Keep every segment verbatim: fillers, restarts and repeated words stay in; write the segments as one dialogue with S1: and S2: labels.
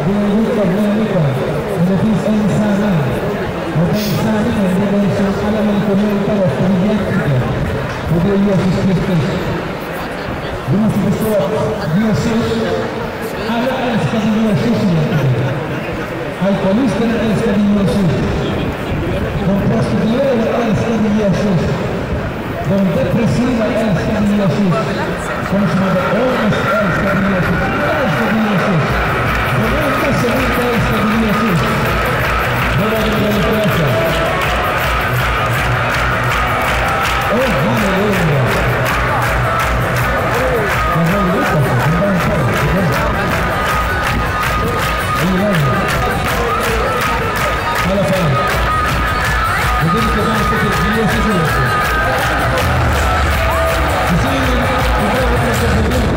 S1: det är gjort av människor. Men det finns en sanning. Och den sanningen är den som alla människor möter efter egentligen. Och det är Jesus Kristus. Vi måste förstå att Jesus, alla älskade Jesus egentligen. Alkoholisterna älskade Jesus. De prostituerade älskade Jesus. De depressiva älskade Jesus. De som hade ångest älskade Jesus. De älskade Jesus. De enda som inte älskade Jesus, det var de religiösa. Åh, halleluja! Jag har lyckats. Jag har lyckats. Jag gillar det. I alla fall. Jag vill inte vara så till Jesus också. Du ser ju, du har varit så för dig.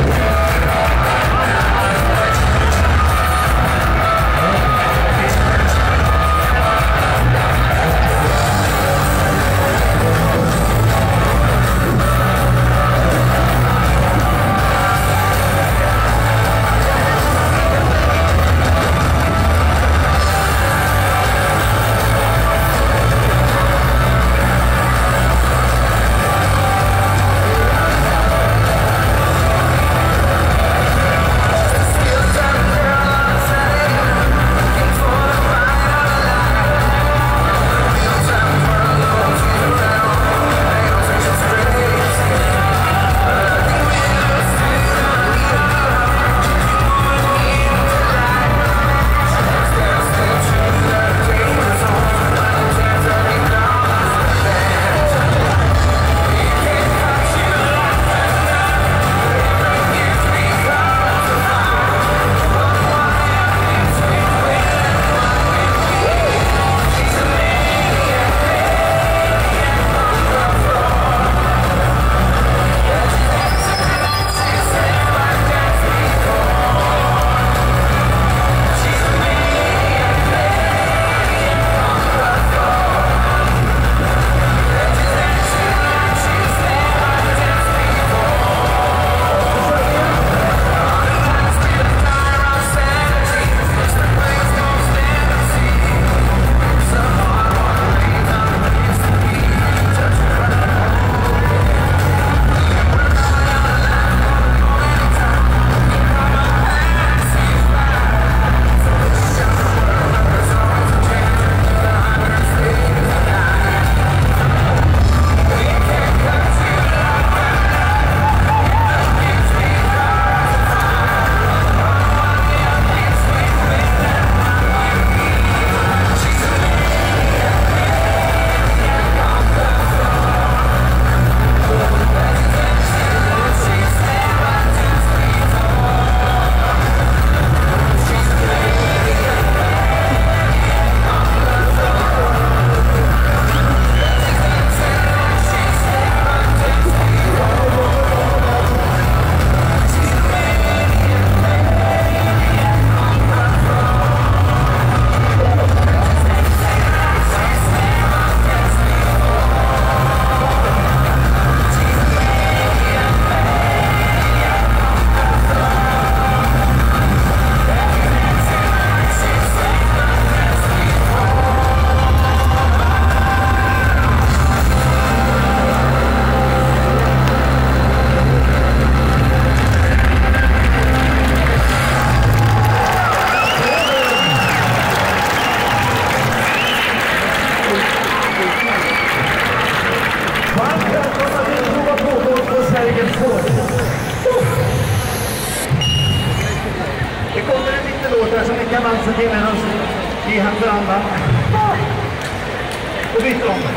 S2: Ge hans andan. Och byt om.